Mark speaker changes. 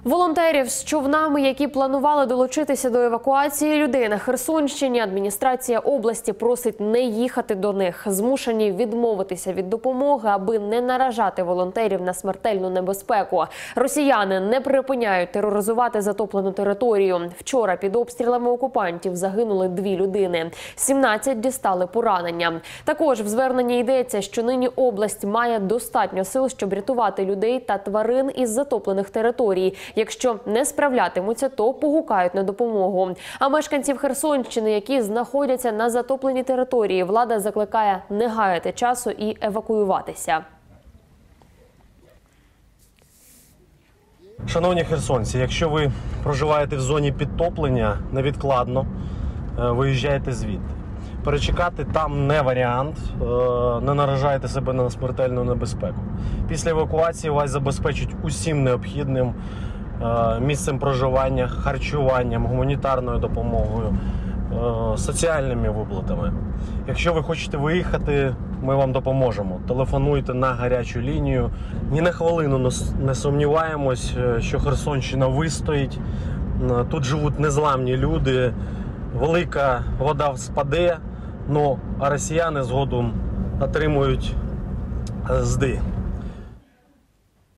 Speaker 1: Волонтерів з човнами, які планували долучитися до евакуації людей на Херсонщині, адміністрація області просить не їхати до них. Змушені відмовитися від допомоги, аби не наражати волонтерів на смертельну небезпеку. Росіяни не припиняють тероризувати затоплену територію. Вчора під обстрілами окупантів загинули 2 людини. 17 дістали поранення. Також в зверненні йдеться, що нині область має достатньо сил, щоб рятувати людей та тварин із затоплених територій. Якщо не справлятимуться, то погукають на допомогу. А мешканців Херсонщини, які знаходяться на затопленій території, влада закликає не гаяти часу і евакуюватися.
Speaker 2: Шановні херсонці, якщо ви проживаєте в зоні підтоплення, невідкладно виїжджайте звідти. Перечекати там не варіант, не наражайте себе на смертельну небезпеку. Після евакуації вас забезпечать усім необхідним місцем проживання, харчуванням, гуманітарною допомогою, соціальними виплатами. Якщо ви хочете виїхати, ми вам допоможемо. Телефонуйте на гарячу лінію. Ні на хвилину не сумніваємось, що Херсонщина вистоїть. Тут живуть незламні люди. Велика вода спаде, а росіяни згодом отримують зди.